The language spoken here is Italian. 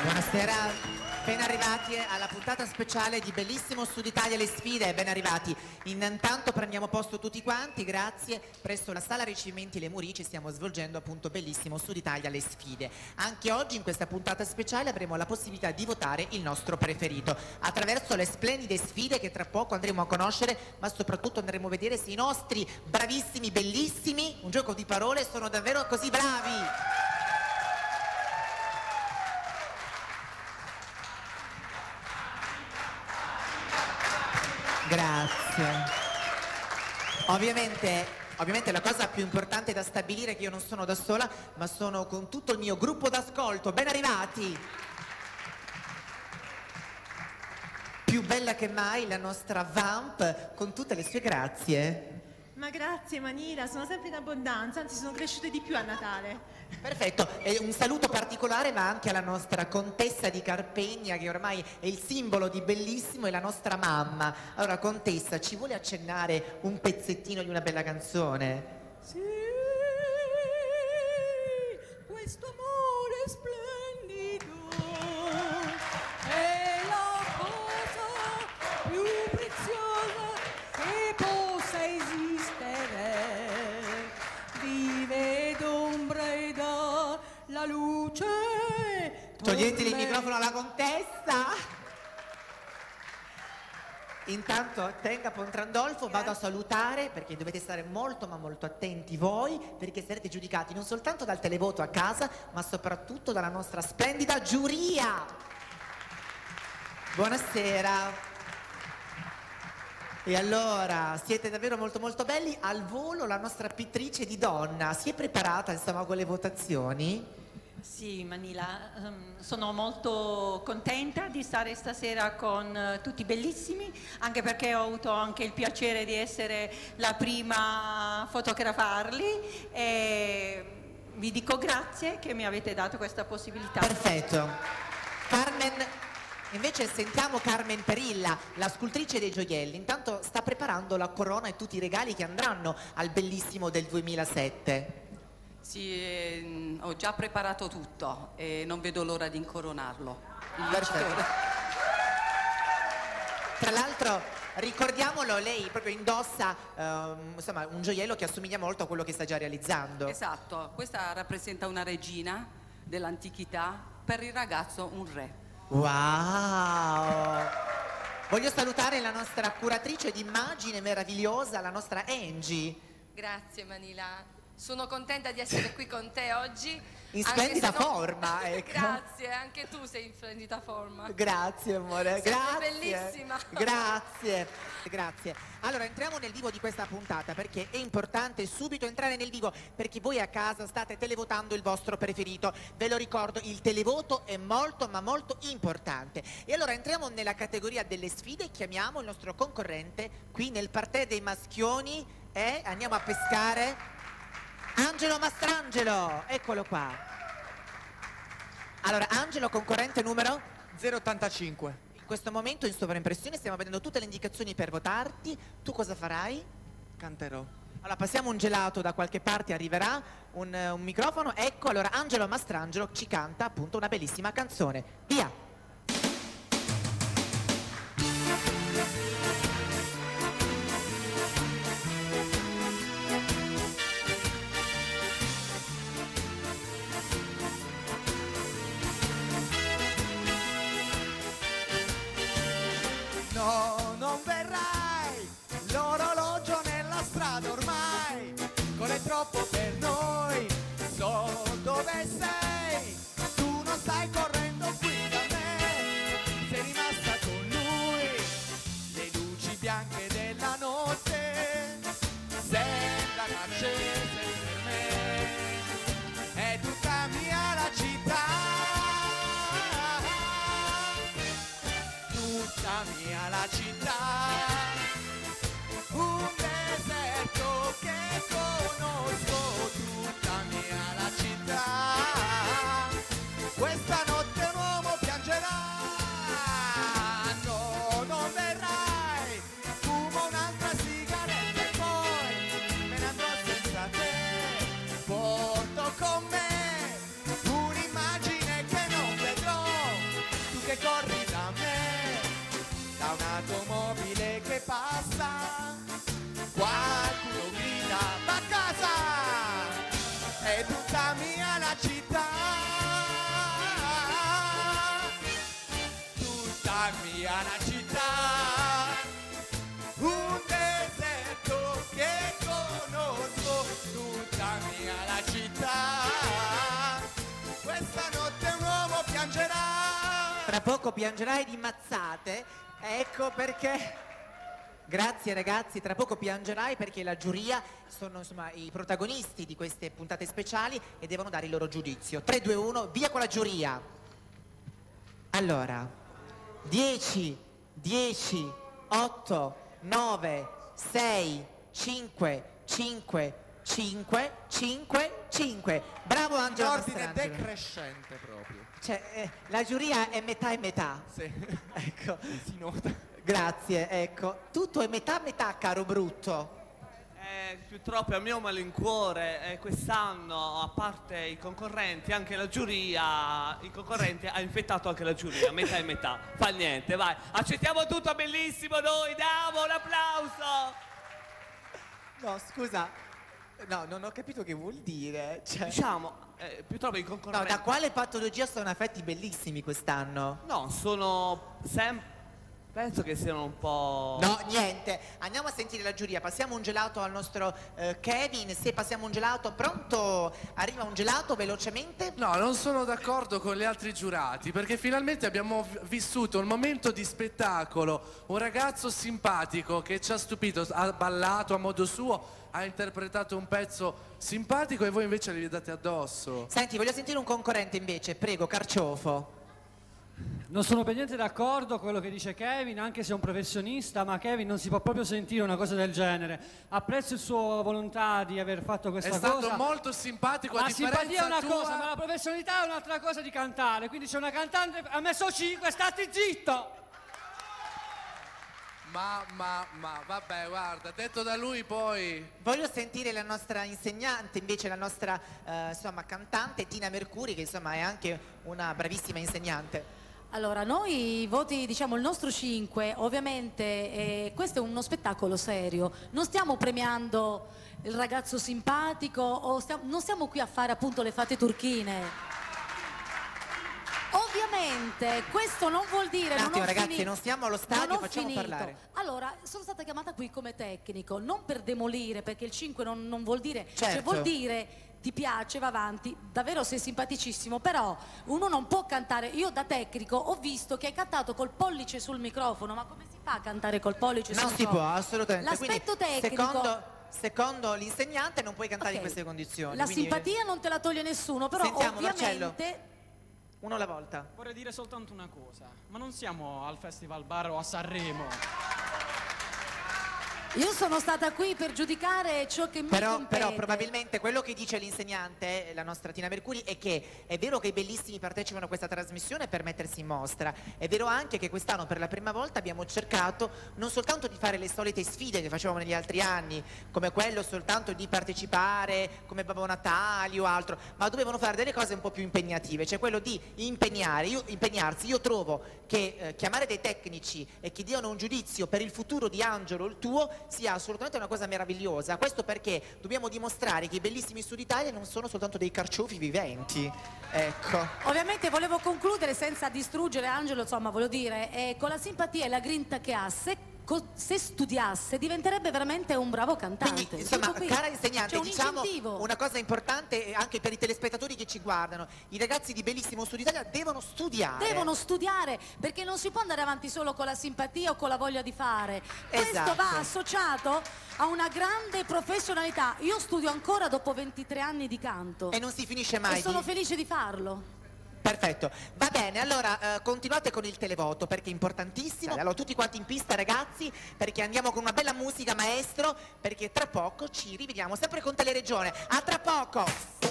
Buonasera, ben arrivati alla puntata speciale di Bellissimo Sud Italia le sfide, ben arrivati. Intanto prendiamo posto tutti quanti, grazie. Presso la sala ricevimenti Le Murici stiamo svolgendo appunto Bellissimo Sud Italia le sfide. Anche oggi in questa puntata speciale avremo la possibilità di votare il nostro preferito attraverso le splendide sfide che tra poco andremo a conoscere, ma soprattutto andremo a vedere se i nostri bravissimi, bellissimi, un gioco di parole, sono davvero così bravi. Grazie. Ovviamente la cosa più importante da stabilire è che io non sono da sola, ma sono con tutto il mio gruppo d'ascolto. Ben arrivati! Più bella che mai la nostra Vamp con tutte le sue grazie. Ma grazie Manila, sono sempre in abbondanza, anzi sono cresciute di più a Natale. Perfetto, e un saluto particolare va anche alla nostra contessa di Carpegna, che ormai è il simbolo di Bellissimo, e la nostra mamma. Allora contessa, ci vuole accennare un pezzettino di una bella canzone? Sì, questo amore splendido è la cosa più preziosa che possa esistere. Vive d'ombra e dà la luce. Toglieteli il microfono alla contessa. Intanto tenga Pontrandolfo, vado a salutare perché dovete stare molto ma molto attenti voi, perché sarete giudicati non soltanto dal televoto a casa ma soprattutto dalla nostra splendida giuria. Buonasera. E allora, siete davvero molto molto belli. Al volo la nostra pittrice di donna si è preparata insomma con le votazioni? Sì, Manila, sono molto contenta di stare stasera con tutti bellissimi, anche perché ho avuto anche il piacere di essere la prima a fotografarli e vi dico grazie che mi avete dato questa possibilità. Perfetto. Carmen, invece sentiamo Carmen Perilla, la scultrice dei gioielli. Intanto sta preparando la corona e tutti i regali che andranno al Bellissimo del 2007. Sì, ho già preparato tutto e non vedo l'ora di incoronarlo. Perfetto. Tra l'altro, ricordiamolo, lei proprio indossa insomma, un gioiello che assomiglia molto a quello che sta già realizzando. Esatto, questa rappresenta una regina dell'antichità, per il ragazzo un re. Wow! Voglio salutare la nostra curatrice d'immagine meravigliosa, la nostra Angie. Grazie Manila. Sono contenta di essere qui con te oggi. In splendida forma, ecco. Grazie, anche tu sei in splendida forma. Grazie amore, Sei grazie. bellissima. Grazie, grazie. Allora entriamo nel vivo di questa puntata perché è importante subito entrare nel vivo perché voi a casa state televotando il vostro preferito. Ve lo ricordo, il televoto è molto ma molto importante. E allora entriamo nella categoria delle sfide e chiamiamo il nostro concorrente qui nel parterre dei maschioni e andiamo a pescare Angelo Mastrangelo, eccolo qua. Allora, Angelo, concorrente numero? 085. In questo momento in sovraimpressione stiamo vedendo tutte le indicazioni per votarti. Tu cosa farai? Canterò. Allora, passiamo un gelato, da qualche parte arriverà un microfono. Ecco, allora Angelo Mastrangelo ci canta appunto una bellissima canzone. Via! No, non verrai, l'orologio nella strada ormai, corre troppo per noi, so dove sei, tu non stai correndo qui da me, sei rimasta con lui, le luci bianche della notte, sembrano accese per me, è tutta mia la città. Tutta mia la città, un deserto che conosco, tutta mia la città, questa notte un uomo piangerà, no, non verrai, fumo un'altra sigaretta e poi me ne andrò senza te, porto con me un'immagine che non vedrò. mia la città, un deserto che conosco, tutta mia la città, questa notte un uomo piangerà. Tra poco piangerai di mazzate, ecco perché. Grazie ragazzi, tra poco piangerai perché la giuria sono insomma i protagonisti di queste puntate speciali e devono dare il loro giudizio. 3, 2, 1, via con la giuria. Allora, 10, 10, 8, 9, 6, 5, 5, 5, 5, 5. Bravo Angelo L'ordine Mastrangelo. decrescente proprio. Cioè, la giuria è metà e metà. Sì. Ecco. Si nota. Grazie, ecco. Tutto è metà metà, caro Brutto. Purtroppo è a mio malincuore, quest'anno, a parte i concorrenti, anche la giuria, i concorrenti ha infettato anche la giuria, metà e metà. Fa niente, vai. Accettiamo tutto, bellissimo, noi diamo un applauso. No, scusa. No, non ho capito che vuol dire. Cioè... Diciamo, purtroppo i No, concorrenti... da quale patologia sono affetti bellissimi quest'anno? No, sono sempre... Penso che siano un po'... No, niente. Andiamo a sentire la giuria. Passiamo un gelato al nostro Kevin. Se passiamo un gelato, pronto? Arriva un gelato velocemente? No, non sono d'accordo con gli altri giurati perché finalmente abbiamo vissuto un momento di spettacolo. Un ragazzo simpatico che ci ha stupito, ha ballato a modo suo, ha interpretato un pezzo simpatico e voi invece li date addosso. Senti, voglio sentire un concorrente invece. Prego, Carciofo. Non sono per niente d'accordo con quello che dice Kevin, anche se è un professionista, ma Kevin non si può proprio sentire una cosa del genere. Apprezzo il suo volontà di aver fatto questa cosa. È stato molto simpatico, a la differenza simpatia è una tua... cosa, ma la professionalità è un'altra cosa di cantare. Quindi c'è una cantante, ha messo 5, stati zitto! Ma, vabbè, guarda, detto da lui poi... Voglio sentire la nostra insegnante, invece la nostra insomma, cantante Tina Mercuri, che insomma è anche una bravissima insegnante. Allora, noi i voti, diciamo il nostro 5, ovviamente questo è uno spettacolo serio, non stiamo premiando il ragazzo simpatico o non stiamo qui a fare appunto le fate turchine. Ovviamente questo non vuol dire... Un attimo ragazzi, non stiamo allo stadio, facciamo parlare. Allora, sono stata chiamata qui come tecnico, non per demolire, perché il 5 non vuol dire... Certo. Cioè vuol dire... ti piace, va avanti, davvero sei simpaticissimo, però uno non può cantare. Io da tecnico ho visto che hai cantato col pollice sul microfono, ma come si fa a cantare col pollice sul microfono? Non si può, assolutamente. L'aspetto Quindi, tecnico... secondo l'insegnante non puoi cantare in queste condizioni. La quindi... simpatia non te la toglie nessuno, però Sentiamo, ovviamente... Marcello. Uno alla volta. Vorrei dire soltanto una cosa, ma non siamo al Festival Bar o a Sanremo. Io sono stata qui per giudicare ciò che mi compete. Però probabilmente quello che dice l'insegnante, la nostra Tina Mercuri, è che è vero che i bellissimi partecipano a questa trasmissione per mettersi in mostra, è vero anche che quest'anno per la prima volta abbiamo cercato non soltanto di fare le solite sfide che facevamo negli altri anni, come quello soltanto di partecipare come Babbo Natale o altro, ma dovevano fare delle cose un po' più impegnative, cioè quello di impegnarsi. Io trovo che chiamare dei tecnici e che diano un giudizio per il futuro di Angelo, il tuo, sia assolutamente una cosa meravigliosa. Questo perché dobbiamo dimostrare che i bellissimi Sud Italia non sono soltanto dei carciofi viventi. Ecco. Ovviamente volevo concludere senza distruggere Angelo, insomma, voglio dire, con la simpatia e la grinta che ha, se studiasse diventerebbe veramente un bravo cantante. Quindi, insomma, cara insegnante, diciamo incentivo. una cosa importante anche per i telespettatori che ci guardano: i ragazzi di Bellissimo Sud Italia devono studiare. Devono studiare, perché non si può andare avanti solo con la simpatia o con la voglia di fare. Esatto. Questo va associato a una grande professionalità. Io studio ancora dopo 23 anni di canto. E non si finisce mai. E sono felice di farlo. Perfetto, va bene, allora continuate con il televoto perché è importantissimo. Allora tutti quanti in pista ragazzi, perché andiamo con una bella musica maestro, perché tra poco ci rivediamo sempre con Teleregione. A tra poco!